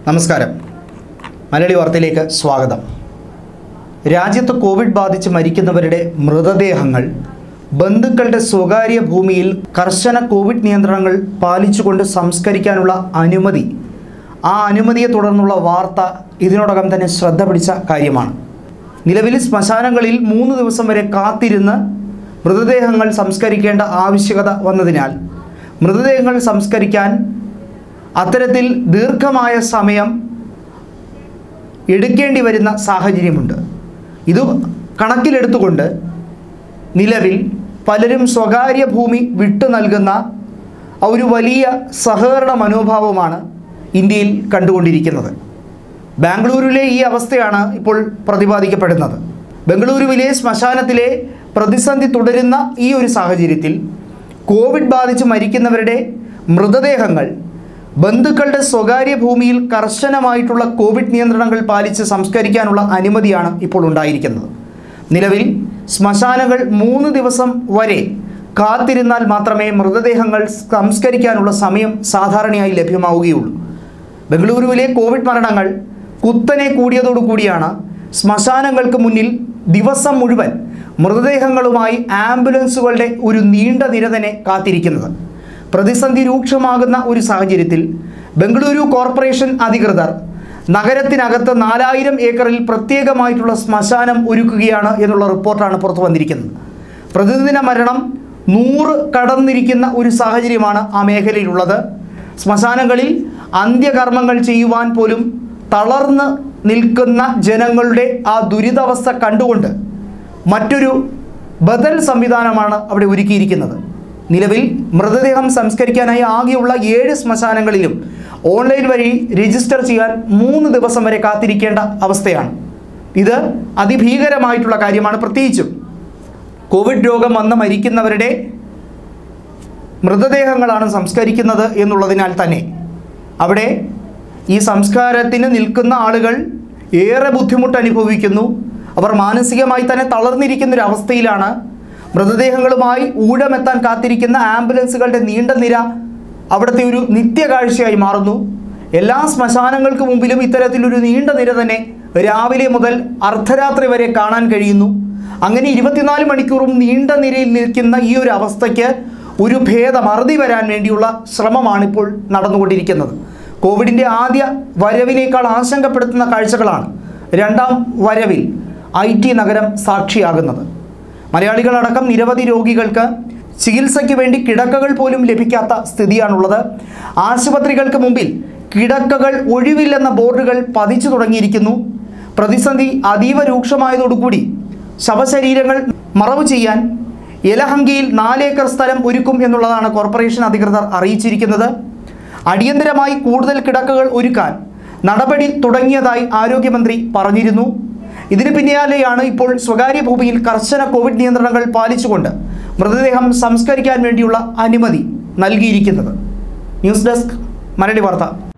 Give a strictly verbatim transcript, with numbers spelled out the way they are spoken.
നമസ്കാരം. മലയാളി വാർത്തയിലേക്ക് സ്വാഗതം. രാജ്യത്ത് കോവിഡ് ബാധിച്ച് മരിക്കുന്നവരുടെ മൃതദേഹങ്ങൾ ബന്ധുക്കളുടെ സ്വകാര്യ ഭൂമിയിൽ കർശന കോവിഡ് നിയന്ത്രണങ്ങൾ പാലിച്ചുകൊണ്ട് സംസ്കരിക്കാനുള്ള അനുമതി, ആ അനുമതിയെ തുടർന്നുള്ള വാർത്ത ഇതിനോടകം തന്നെ ശ്രദ്ധ പിടിച്ച കാര്യമാണ്. നിലവിൽ ശ്മശാനങ്ങളിൽ മൂന്ന് ദിവസം വരെ കാത്തിരുന്ന് മൃതദേഹങ്ങൾ സംസ്കരിക്കേണ്ട ആവശ്യകത വന്നതിനാൽ മൃതദേഹങ്ങൾ സംസ്കരിക്കാൻ അത്തരത്തിൽ ദീർഘമായ സമയം എടുക്കേണ്ടി വരുന്ന സാഹചര്യമുണ്ട്. ഇത് കണക്കിലെടുത്തുകൊണ്ട് നിലവിൽ പലരും സ്വകാര്യ ഭൂമി വിട്ടു നൽകുന്ന ഒരു വലിയ സഹകരണ മനോഭാവമാണ് ഇന്ത്യയിൽ കണ്ടുകൊണ്ടിരിക്കുന്നത്. ബാംഗ്ലൂരിലെ ഈ അവസ്ഥയാണ് ഇപ്പോൾ പ്രതിപാദിക്കപ്പെടുന്നത്. ബംഗളൂരുവിലെ ശ്മശാനത്തിലെ പ്രതിസന്ധി തുടരുന്ന ഈ ഒരു സാഹചര്യത്തിൽ കോവിഡ് ബാധിച്ച് മരിക്കുന്നവരുടെ മൃതദേഹങ്ങൾ ബന്ധുക്കളുടെ സ്വകാര്യ ഭൂമിയിൽ കർശനമായിട്ടുള്ള കോവിഡ് നിയന്ത്രണങ്ങൾ പാലിച്ച് സംസ്കരിക്കാനുള്ള അനുമതിയാണ് ഇപ്പോൾ ഉണ്ടായിരിക്കുന്നത്. നിലവിൽ ശ്മശാനങ്ങൾ മൂന്ന് ദിവസം വരെ കാത്തിരുന്നാൽ മാത്രമേ മൃതദേഹങ്ങൾ സംസ്കരിക്കാനുള്ള സമയം സാധാരണയായി ലഭ്യമാവുകയുള്ളൂ. ബംഗളൂരുവിലെ കോവിഡ് മരണങ്ങൾ കുത്തനെ കൂടിയതോടുകൂടിയാണ് ശ്മശാനങ്ങൾക്ക് മുന്നിൽ ദിവസം മുഴുവൻ മൃതദേഹങ്ങളുമായി ആംബുലൻസുകളുടെ ഒരു നീണ്ട നിര തന്നെ കാത്തിരിക്കുന്നത്. പ്രതിസന്ധി രൂക്ഷമാകുന്ന ഒരു സാഹചര്യത്തിൽ ബംഗളൂരു കോർപ്പറേഷൻ അധികൃതർ നഗരത്തിനകത്ത് നാലായിരം ഏക്കറിൽ പ്രത്യേകമായിട്ടുള്ള ശ്മശാനം ഒരുക്കുകയാണ് എന്നുള്ള റിപ്പോർട്ടാണ് പുറത്തു വന്നിരിക്കുന്നത്. പ്രതിദിന മരണം നൂറ് കടന്നിരിക്കുന്ന ഒരു സാഹചര്യമാണ് ആ മേഖലയിലുള്ളത്. ശ്മശാനങ്ങളിൽ അന്ത്യകർമ്മങ്ങൾ ചെയ്യുവാൻ പോലും തളർന്ന് നിൽക്കുന്ന ജനങ്ങളുടെ ആ ദുരിതാവസ്ഥ കണ്ടുകൊണ്ട് മറ്റൊരു ബദൽ സംവിധാനമാണ് അവിടെ ഒരുക്കിയിരിക്കുന്നത്. നിലവിൽ മൃതദേഹം സംസ്കരിക്കാനായി ആകെയുള്ള ഏഴ് ശ്മശാനങ്ങളിലും ഓൺലൈൻ വഴി രജിസ്റ്റർ ചെയ്യാൻ മൂന്ന് ദിവസം വരെ കാത്തിരിക്കേണ്ട അവസ്ഥയാണ്. ഇത് അതിഭീകരമായിട്ടുള്ള കാര്യമാണ്. പ്രത്യേകിച്ചും കോവിഡ് രോഗം വന്ന് മരിക്കുന്നവരുടെ മൃതദേഹങ്ങളാണ് സംസ്കരിക്കുന്നത് എന്നുള്ളതിനാൽ തന്നെ അവിടെ ഈ സംസ്കാരത്തിന് നിൽക്കുന്ന ആളുകൾ ഏറെ ബുദ്ധിമുട്ട് അനുഭവിക്കുന്നു. അവർ മാനസികമായി തന്നെ തളർന്നിരിക്കുന്നൊരവസ്ഥയിലാണ്. മൃതദേഹങ്ങളുമായി ഊഴമെത്താൻ കാത്തിരിക്കുന്ന ആംബുലൻസുകളുടെ നീണ്ട നിര അവിടുത്തെ ഒരു നിത്യകാഴ്ചയായി മാറുന്നു. എല്ലാ ശ്മശാനങ്ങൾക്ക് മുമ്പിലും ഇത്തരത്തിലൊരു നീണ്ട നിര തന്നെ രാവിലെ മുതൽ അർദ്ധരാത്രി വരെ കാണാൻ കഴിയുന്നു. അങ്ങനെ ഇരുപത്തിനാല് മണിക്കൂറും നീണ്ട നിരയിൽ നിൽക്കുന്ന ഈ ഒരു അവസ്ഥയ്ക്ക് ഒരു ഭേദം അറുതി വരാൻ വേണ്ടിയുള്ള ശ്രമമാണിപ്പോൾ നടന്നുകൊണ്ടിരിക്കുന്നത്. കോവിഡിൻ്റെ ആദ്യ വരവിനേക്കാൾ ആശങ്കപ്പെടുത്തുന്ന കാഴ്ചകളാണ് രണ്ടാം വരവിൽ ഐ ടി നഗരം സാക്ഷിയാകുന്നത്. മലയാളികളടക്കം നിരവധി രോഗികൾക്ക് ചികിത്സയ്ക്ക് വേണ്ടി കിടക്കകൾ പോലും ലഭിക്കാത്ത സ്ഥിതിയാണുള്ളത്. ആശുപത്രികൾക്ക് മുമ്പിൽ കിടക്കകൾ ഒഴിവില്ലെന്ന ബോർഡുകൾ പതിച്ചു തുടങ്ങിയിരിക്കുന്നു. പ്രതിസന്ധി അതീവ രൂക്ഷമായതോടുകൂടി ശവശരീരങ്ങൾ മറവ് ചെയ്യാൻ യലഹങ്കയിൽ നാലേക്കർ സ്ഥലം ഒരുക്കും എന്നുള്ളതാണ് കോർപ്പറേഷൻ അധികൃതർ അറിയിച്ചിരിക്കുന്നത്. അടിയന്തരമായി കൂടുതൽ കിടക്കകൾ ഒരുക്കാൻ നടപടി തുടങ്ങിയതായി ആരോഗ്യമന്ത്രി പറഞ്ഞിരുന്നു. ഇതിന് പിന്നാലെയാണ് ഇപ്പോൾ സ്വകാര്യ ഭൂമിയിൽ കർശന കോവിഡ് നിയന്ത്രണങ്ങൾ പാലിച്ചുകൊണ്ട് മൃതദേഹം സംസ്കരിക്കാൻ വേണ്ടിയുള്ള അനുമതി നൽകിയിരിക്കുന്നത്. ന്യൂസ് ഡെസ്ക് മലയാളി വാർത്ത.